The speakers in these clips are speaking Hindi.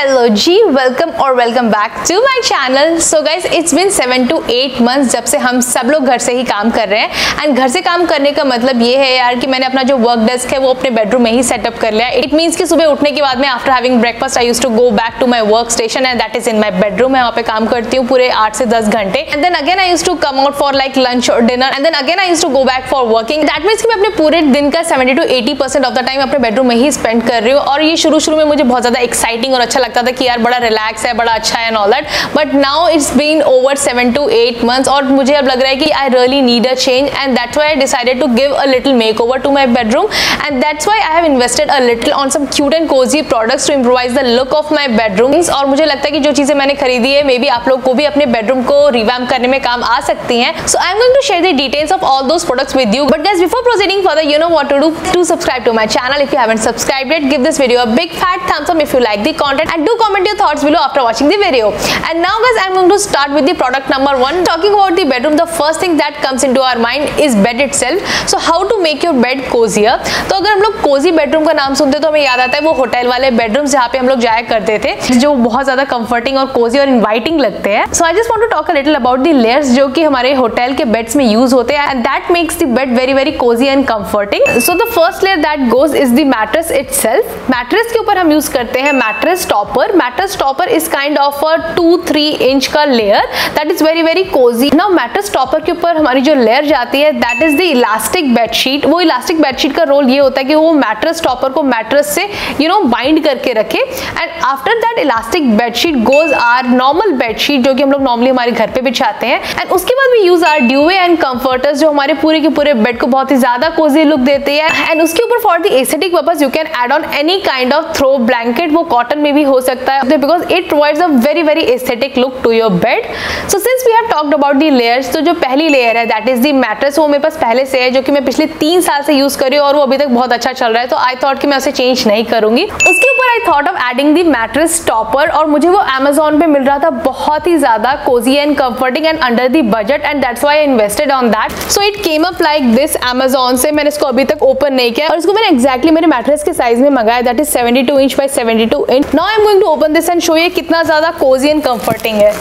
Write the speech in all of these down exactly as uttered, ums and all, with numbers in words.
हेलो जी, वेलकम और welcome back to my channel. So guys, it's been seven to eight months जब से हम सब लोग घर से ही काम कर रहे हैं। एंड घर से काम करने का मतलब ये है यार कि मैंने अपना जो वर्क डेस्क है वो अपने बेडरूम में ही सेटअप कर लिया। इट मीन्स कि सुबह उठने के बाद में after having breakfast I used to go back to my work station and that is in my bedroom. मैं वहाँ पे काम करती हूँ पूरे आठ से दस घंटे and then again I used to come out for like lunch और dinner and then again I used to go back for working. That means कि मैं अपने पूरे दिन का seventy to eighty percent of the time अपने बेडरूम में ही स्पेंड कर रही हूँ। और ये शुरू शुरू में मुझे बहुत ज्यादा एक्साइटिंग और अच्छा लगता था कि यार बड़ा रिलैक्स है, बड़ा अच्छा है and all that, but now it's been over seven to eight months और मुझे अब लग रहा है कि I really need a change and that's why I decided to give a little makeover to my bedroom and that's why I have invested a little on some cute and cosy products to improvise the look of my bedrooms. और मुझे लगता है कि जो चीजें मैंने खरीदी है मे बी आप लोग को भी अपने बेडरूम को रिवैम्प करने में काम आ सकती हैं। So I am going to share the details of all those products with you, but guys before proceeding further you know what to do to subscribe to my channel. If you haven't subscribed yet, give this video a big fat thumbs up if you like the content and do comment your thoughts below after watching the video. And now guys, I'm going to start with the product number one. Talking about the bedroom, the first thing that comes into our mind is bed itself. So how to make your bed cozier? तो अगर हम लोग cozy bedroom का नाम सुनते तो हमें याद आता है वो होटल वाले bedrooms जहाँ पे हम लोग जाया करते थे, जो बहुत ज्यादा comforting और cozy और inviting लगते हैं। So I just want to talk a little about the layers जो कि हमारे होटल के बेड्स में यूज होते हैं and that makes the bed very very cozy and comforting. So the first layer that goes is the mattress itself. Mattress के ऊपर हम यूज करते हैं mattress topper. Mattress topper is kind of a two three inch का layer that is very very cosy. Now mattress topper के ऊपर हमारी जो लेयर जाती है that is the elastic bedsheet. वो इलास्टिक बेडशीट का रोल ये होता है कि वो मैट्रेस टॉपर को मैट्रेस से यू नो बाइंड करके रखे and after that elastic bedsheet goes are normal bedsheet जो कि हम लोग नॉर्मली हमारे घर पे बिछाते हैं एंड उसके बाद भी use our duvet and comforters जो हमारे पूरे के पूरे बेड को बहुत ही ज्यादा कोजी लुक देते हैं एंड उसके ऊपर for the aesthetic purpose you can add on any kind of throw blanket. वो कॉटन में भी हो सकता है because it provides a very very aesthetic look to your bed. So since we have talked about the layers, तो जो पहली लेयर है दैट इज द मैट्रेस, वो मेरे पास पहले से है जो कि मैं पिछले तीन साल से यूज कर रही हूँ और वो अभी तक बहुत अच्छा चल रहा है, तो आई थॉट कि मैं उसे चेंज नहीं करूंगी। उसके ऊपर I thought of adding the mattress topper और मुझे वो अमेजोन पे मिल रहा था बहुत ही ज्यादा cosy and comforting and under the budget and that's why I invested on that. So it came up like this Amazon से। मैंने इसको अभी तक ओपन नहीं किया और इसको मैंने एक्जैक्टली मेरे मैट्रेस के साइज में मंगाया that is seventy two inch by seventy two inch. Now I am going to open this and show ये कितना ज्यादा कोजी एंड कंफर्टिंग है।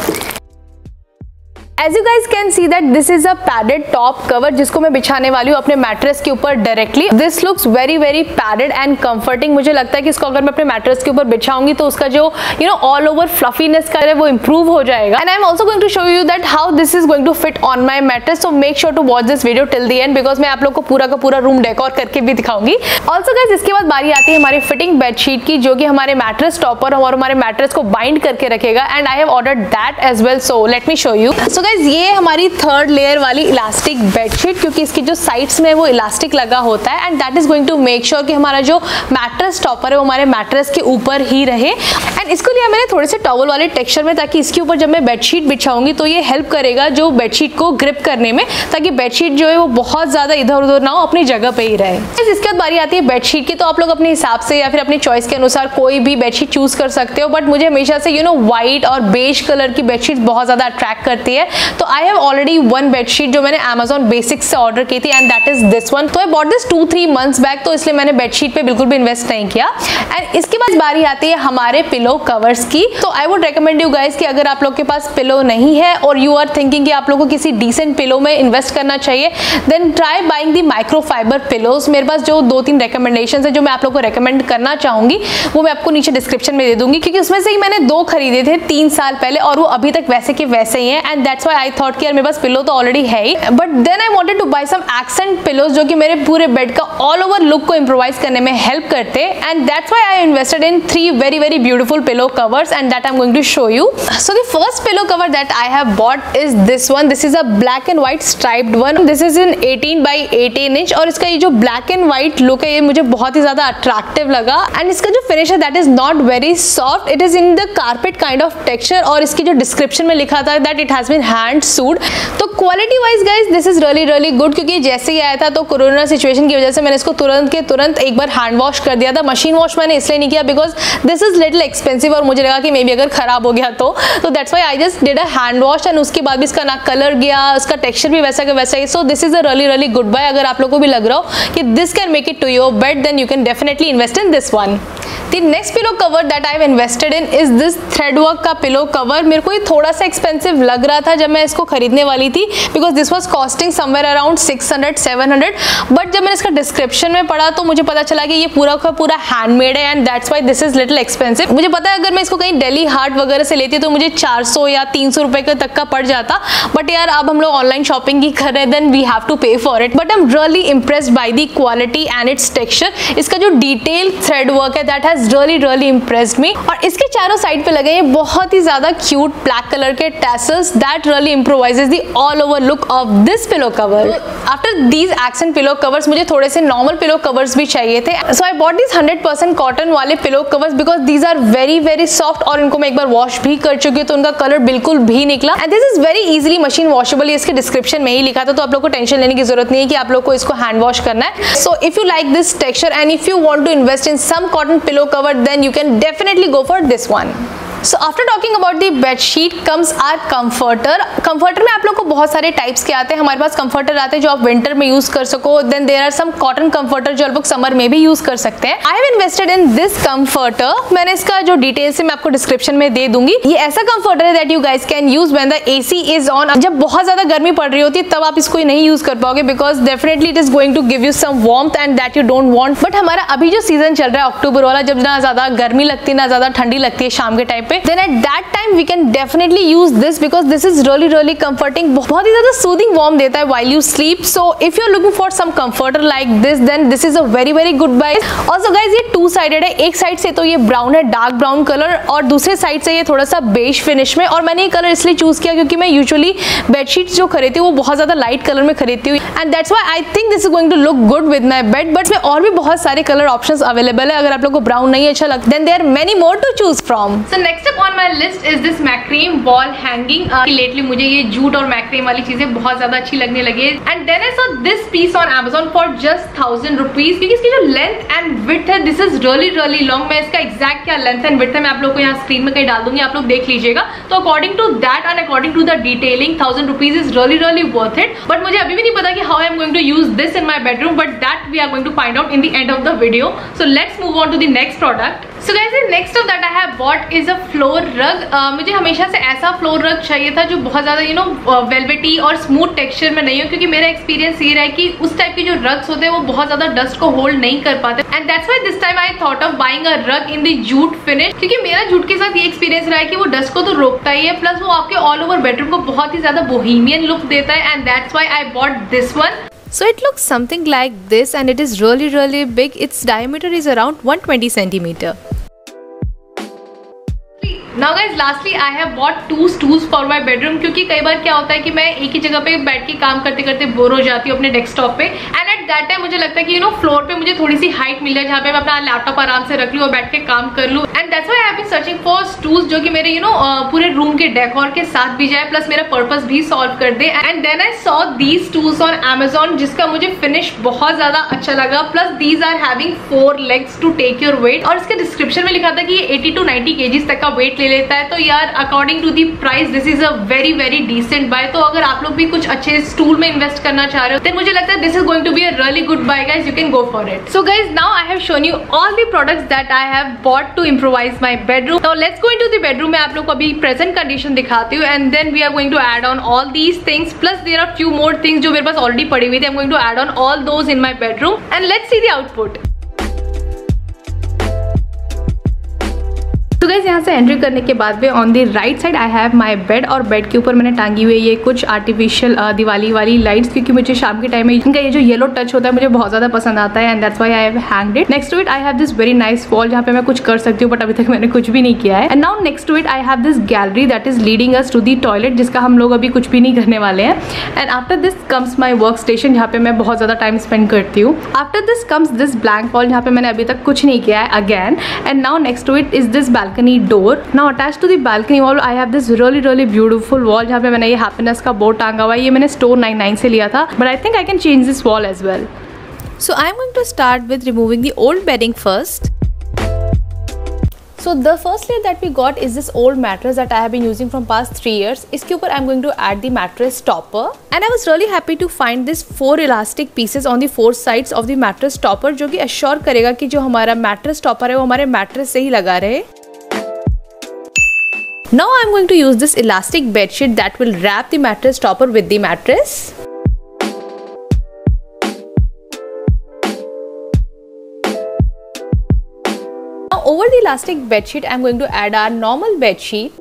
As you guys can see that this is a padded top cover जिसको मैं बिछाने वाली हूँ अपने मैट्रेस के ऊपर directly. This looks very very padded and comforting। मुझे लगता है कि इसको अगर मैं अपने मैट्रेस के ऊपर बिछाऊंगी तो उसका जो you know all over fluffiness का है वो improve हो जाएगा। And I am also going to show you that how this is going to fit on my mattress। So make sure to watch this video till the end because मैं आप लोग को पूरा का पूरा रूम डेकोर करके भी दिखाऊंगी। Also guys, इसके बाद बारी आती है हमारी फिटिंग बेडशीट की जो कि हमारे मैट्रेस टॉपर और हमारे मैट्रेस को बाइंड करके रखेगा and I have ordered that as well. So let me show you. So guys, ये हमारी थर्ड लेयर वाली इलास्टिक बेडशीट क्योंकि इसकी जो साइड्स में वो इलास्टिक लगा होता है and that is going to make sure कि हमारा जो मैट्रेस टॉपर है वो हमारे मैट्रेस के ऊपर ही रहे। एंड इसको लिया मैंने थोड़े से टॉवल वाले टेक्सचर में ताकि इसके ऊपर जब मैं बेडशीट बिछाऊंगी तो ये हेल्प करेगा जो बेडशीट को ग्रिप करने में, ताकि बेडशीट जो है वो बहुत ज्यादा इधर उधर ना हो, अपनी जगह पे ही रहे। इसके बाद बारी आती है बेडशीट की, तो आप लोग अपने हिसाब से या फिर अपनी चॉइस के अनुसार कोई भी बेडशीट चूज कर सकते हो, बट मुझे हमेशा से यू नो व्हाइट और बेज कलर की बेडशीट बहुत ज्यादा अट्रैक्ट करती है। तो I have already one bedsheet जो मैंने Amazon बेसिक्स से ऑर्डर की थी and that is this one. तो I bought this two three months back, तो इसलिए मैंने बेडशीट पे बिल्कुल भी इन्वेस्ट नहीं किया। एंड इसके बाद बारी आती है हमारे पिलो कवर्स की। तो I would recommend you guys कि अगर आप लोग के पास पिलो नहीं है और यू आर थिंकिंग कि आप लोग को किसी डिसेंट पिलो में इन्वेस्ट करना चाहिए, then try buying the microfibre pillows. मेरे पास जो दो तीन रिकमेंडेशन है जो मैं आप लोग को रेकमेंड करना चाहूंगी वो मैं आपको नीचे डिस्क्रिप्शन में दे दूंगी, क्योंकि उसमें से ही मैंने दो खरीदे थे तीन साल पहले और वो अभी तक वैसे के वैसे ही हैं and that's why I thought कि यार मेरे पास पिलो तो ऑलरेडी है ही, but then I wanted to buy some accent pillows जो कि मेरे पूरे बेड का ऑल ओवर लुक को इम्प्रोवाइज करने में हेल्प करते and that's why I invested in three very very beautiful pillow covers and that I am going to show you. So the first pillow cover that I have bot is this one. This is a black and white striped one. This is in eighteen by eighteen inch और इसका ये जो ब्लैक एंड व्हाइट लुक है ये मुझे बहुत ही ज्यादा अट्रैक्टिव लगा एंड इसका जो फिनिश है that is not very soft, it is in the carpet kind of texture और इसकी जो डिस्क्रिप्शन में लिखा था that it has been hand sewed. तो quality wise guys this is really really good, क्योंकि जैसे ही आया था तो कोरोना सिचुएशन की वजह से मैंने इसको तुरंत के तुरंत एक बार हैंड वॉश कर दिया था। मशीन वॉश मैंने इसलिए नहीं किया because this is little expensive expensive और मुझे लगा कि मे बी अगर खराब हो गया तो तो that's why I just did a hand wash and उसके बाद भी इसका ना कलर गया, उसका टेक्सचर भी वैसा का वैसा ही. So this is a really really good buy. अगर आप लोगों को भी लग रहा हो कि this can make it to your bed, then you can definitely invest in this one. The next pillow cover that I've invested in is this thread work का pillow cover. मेरे को ये थोड़ा सा एक्सपेंसिव लग रहा था जब मैं इसको खरीदने वाली थी, because this was costing somewhere around six hundred seven hundred. But जब मैंने इसका डिस्क्रिप्शन में पढ़ा तो मुझे पता चला कि ये पूरा का पूरा हैंडमेड है and that's why this is little expensive. मुझे पता है अगर मैं इसको कहीं दिल्ली हाट वगैरह से लेती तो मुझे चार सौ या तीन सौ रुपए तक का पड़ जाता. बट यार अब हम लोग ऑनलाइन शॉपिंग ही कर रहे हैं, then we have to pay for it. But I am really impressed by the quality and its texture. इसका जो डिटेल थ्रेड वर्क है that has really really impressed me. और इसके चारों साइड पे लगे हैं बहुत ही ज्यादा क्यूट ब्लैक कलर के tassels that really improvises the all over look of this pillow cover. After these accent pillow covers मुझे थोड़े से normal pillow covers भी चाहिए थे. So I bought these one hundred percent cotton वाले pillow covers because these are very very soft और इनको मैं एक बार वॉश भी कर चुकी हूँ तो उनका कलर बिल्कुल भी निकला. And this is very easily machine washable. इसके डिस्क्रिप्शन में ही लिखा था तो आप लोग को टेंशन लेने की जरूरत नहीं है कि आप लोग को इसको हैंड वॉश करना है. So if you like this texture and if you want to invest in some cotton pillow cover then you can definitely go for this one. So after talking about the bed sheet comes our comforter. Comforter में आप लोग को बहुत सारे टाइप्स के आते हैं. हमारे पास comforter आते हैं जो आप विंटर में यूज कर सको. Then there are some cotton comforter जो आप लोग समर में भी यूज कर सकते हैं. I have invested in this comforter. मैंने इसका जो डिटेल्स है मैं आपको डिस्क्रिप्शन में दे दूंगी. ये ऐसा comforter है that you guys can use when the A C is on. जब बहुत ज्यादा गर्मी पड़ रही होती है तब आप इसको नहीं यूज कर पाओगे because definitely it is going to give you some warmth and that you don't want. But हमारा अभी जो सीजन चल रहा है अक्टूबर वाला, जब ना ज्यादा गर्मी लगती है ना ज्यादा ठंडी लगती है शाम के टाइम पे, then at that time we can definitely use this because this is really really comforting. बहुत ही ज्यादा soothing warm देता है while you sleep. So if you're looking for some comforter like this then this is a very very good buy. Also guys ये two sided है. एक साइड से तो ये ब्राउन है, डार्क ब्राउन कलर, और दूसरे साइड से ये थोड़ा सा बेज फिनिश में. और मैंने ये कलर इसलिए चूज किया क्योंकि मैं यूजुअली बेडशीट्स जो खरीदती हूँ वो बहुत ज्यादा लाइट कलर में खरीदती हूँ and that's why I think this is going to look good with my bed. But इसमें और भी बहुत सारे कलर ऑप्शंस अवेलेबल है. अगर आप लोग को ब्राउन नहीं अच्छा लगता then there are many more to choose from. So next up on my list is this macrame wall hanging. Lately मुझे ये जूट और मैक्रेम वाली चीजें बहुत ज्यादा अच्छी लगने लगी and then I saw this piece on Amazon for just thousand rupees. क्योंकि इसकी जो लेंथ एंड विड्थ है this is really really long. मैं इसका एग्जैक्ट क्या लेंथ एंड विड्थ है मैं आप लोग को यहाँ स्क्रीन में कहीं डाल दूंगी, आप लोग देख लीजिएगा. तो according to that and according to the detailing thousand rupees is really really worth it. But मुझे अभी भी नहीं पता कि how I am going to use this in my bedroom, but that we are going to find out in the end of the video. So let's move on to the next product. So guys, the next of that I have bought is a floor rug. uh, मुझे हमेशा से ऐसा फ्लोर रग चाहिए था जो बहुत ज्यादा यू नो वेलवेटी और स्मूथ टेक्सचर में नहीं हो, क्योंकि मेरा एक्सपीरियंस ये रहा है कि उस टाइप के जो रग्स होते हैं वो बहुत ज्यादा डस्ट को होल्ड नहीं कर पाते and that's why this time I thought of buying a rug in the jute finish. क्योंकि मेरा जूट के साथ ये एक्सपीरियंस रहा है कि वो डस्ट को तो रोकता ही है प्लस वो आपके ऑल ओवर बेडरूम को बहुत ही ज्यादा बोहेमियन लुक देता है and that's why I bought this one. So it looks something like this and it is really really big. Its diameter is around one hundred twenty centimeter. Now guys, lastly I have bought two stools for my bedroom. क्योंकि कई बार क्या होता है कि मैं एक ही जगह पे बैठ के काम करते करते बोर हो जाती हूँ अपने डेस्कटॉप पे एंड एट दैट टाइम मुझे लगता है कि यू नो फ्लोर पे मुझे थोड़ी सी हाइट मिल जाए जहाँ पे मैं अपना लैपटॉप आराम से रख लूँ और बैठ के काम कर लूँ and that's why I have been searching for stools जो कि मेरे यू नो पूरे रूम के डेकोर के साथ भी जाए प्लस मेरा पर्पस भी सॉल्व कर दे. And then I saw these stools on Amazon जिसका मुझे फिनिश बहुत ज्यादा अच्छा लगा. Plus these are having four legs to take your weight और इसके डिस्क्रिप्शन में लिखा था कि ये एटी टू नाइनटी केजीज तक का वेट ले लेता है. तो यार according to the price this is a very very decent buy. तो अगर आप लोग भी कुछ अच्छे स्टूल में इन्वेस्ट करना चाह रहे हो देन मुझे लगता है this is going to be a really good buy guys. You can go for it. So guys now I have shown you all the products that I have bought to improvise my bedroom. तो let's go into the bedroom. मैं आप लोग को अभी प्रेजेंट कंडीशन दिखाती हूँ and then we are going to add on all these things plus there are few more things जो मेरे पास ऑलरेडी पड़ी हुई थी. I am going to add on all those in my bedroom and let's see the output. तो गाइस यहाँ से एंट्री करने के बाद भी on the right side I have my bed और बेड के ऊपर मैंने टांगी हुई है ये कुछ आर्टिफिशियल दिवाली वाली लाइट्स, क्योंकि मुझे शाम के टाइम में इनका ये जो येलो टच होता है मुझे बहुत ज्यादा पसंद आता है and that's why I have hanged it. Next to it I have this very nice wall जहाँ पे मैं कुछ कर सकती हूँ बट अभी तक मैंने कुछ भी नहीं किया है. And now next to it I have this gallery that is leading us to the toilet जिसका हम लोग अभी कुछ भी नहीं करने वाले हैं. And after this comes my work station जहाँ पे मैं बहुत ज्यादा टाइम स्पेंड करती हूँ. After this comes this blank wall जहाँ पे मैंने अभी तक कुछ नहीं किया है again. And now next to it is this balcony door. Now attached to the balcony wall I have this really really beautiful wall जहाँ पे मैंने ये happiness का बोर्ड टांगा हुआ है. ये मैंने स्टोर नाइन नाइन से लिया था but I think I can change this wall as well. So I am going to start with removing the old bedding first. So the first layer that we got is this old mattress that I have been using from past three years. इसके ऊपर I'm going to add the mattress topper, and I was really happy to find this four elastic pieces on the four sides of the mattress topper, जो कि assure करेगा कि जो हमारा mattress topper है वो हमारे mattress से ही लगा रहे. Now I'm going to use this elastic bedsheet that will wrap the mattress topper with the mattress. Over the elastic bedsheet, I'm going to add our normal bedsheet.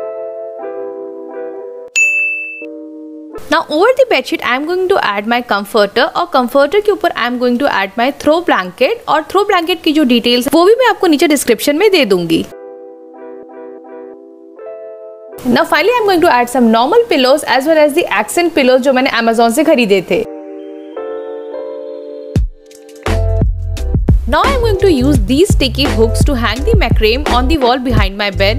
Now over the bedsheet, I'm going to add my comforter, और comforter के ऊपर I'm going to add my throw blanket, और throw blanket की जो details वो भी मैं आपको नीचे description में दे दूंगी. Now finally, I'm going to add some normal pillows as well as the accent pillows जो मैंने Amazon से खरीदे थे. Now I am going to use these sticky hooks to hang the macrame on the wall behind my bed.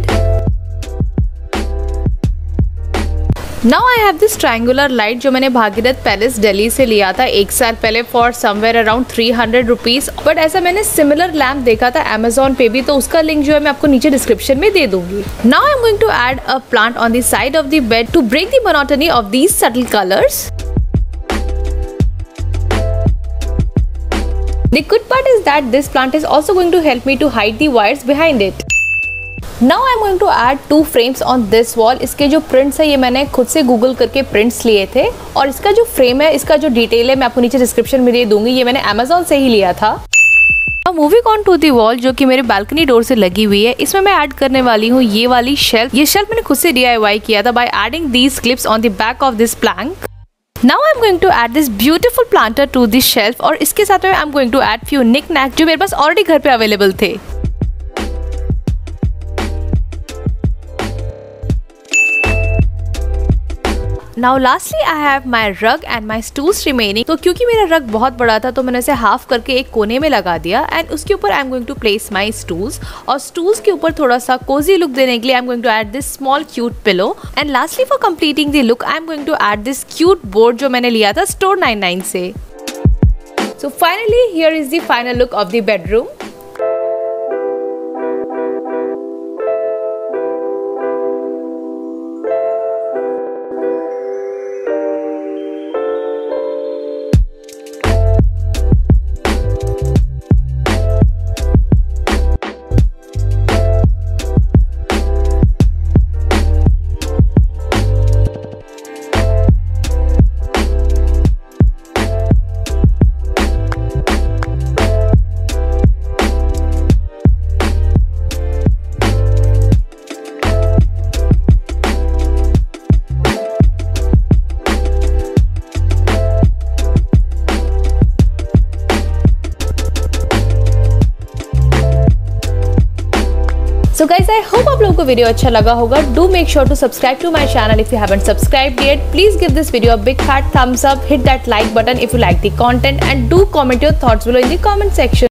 Now I have this triangular light जो मैंने भागीरथ पैलेस दिल्ली से लिया था एक साल पहले for somewhere around three hundred rupees. But ऐसा मैंने similar lamp देखा था Amazon पे भी, तो उसका लिंक जो है मैं आपको नीचे description में दे दूंगी. Now I am going to add a plant on the side of the bed to break the monotony of these subtle colors. The good part is that this plant is also going to help me to hide the wires behind it. Now I am going to add two frames on this wall. इसके जो prints है ये मैंने खुद से गूगल करके prints लिए थे, और इसका जो frame है, इसका जो detail है मैं आपको नीचे description में दे दूंगी. ये मैंने Amazon से ही लिया था. Now moving on to the wall जो कि मेरे balcony door से लगी हुई है, इसमें मैं ऐड करने वाली हूँ ये वाली shelf. ये shelf मैंने खुद से D I Y किया था by adding these clips on the back of this plank. Now I'm going to add this beautiful planter to this shelf, और इसके साथ में I'm going to add few knick-knack जो मेरे पास already घर पे available थे. Now lastly I have my rug and my stools remaining. तो क्योंकि मेरा रग बहुत बड़ा था तो मैंने इसे हाफ करके एक कोने में लगा दिया, एंड उसके ऊपर I am going to place my stools, और stools के ऊपर थोड़ा सा cozy लुक देने के लिए I am going to add this small cute pillow. And lastly for completing the look I am going to add this cute board जो मैंने लिया था स्टोर ninety-nine से. So finally here is the final look of the bedroom. So guys, I hope आप लोगों को वीडियो अच्छा लगा होगा. Do make sure to subscribe to my channel if you haven't subscribed yet. Please give this video a big fat thumbs up, hit that like button if you like the content, and do comment your thoughts below in the comment section.